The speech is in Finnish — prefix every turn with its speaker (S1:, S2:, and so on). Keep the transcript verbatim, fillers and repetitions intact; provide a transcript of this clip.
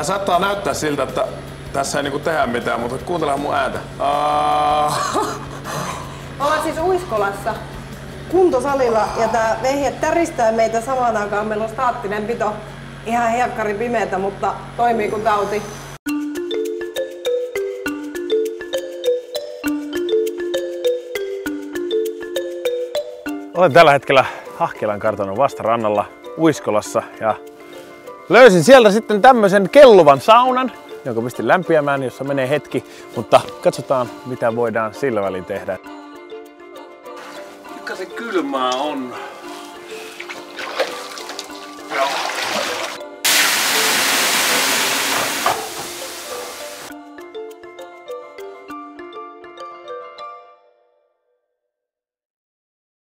S1: saattaa näyttää siltä, että tässä ei niinku tehdä mitään, mutta kuuntelehan mun ääntä.
S2: Ollaan siis Uiskolassa kuntosalilla ja tää vehje täristää meitä samaan aikaan. Meillä on staattinen pito. Ihan helkkari pimeätä, mutta toimii kuin tauti.
S3: Olen tällä hetkellä Hahkelan kartanon vastarannalla Uiskolassa ja löysin sieltä sitten tämmöisen kelluvan saunan, jonka pistin lämpiämään, jossa menee hetki, mutta katsotaan mitä voidaan sillä välin tehdä. Pikkasen kylmää on. Joo.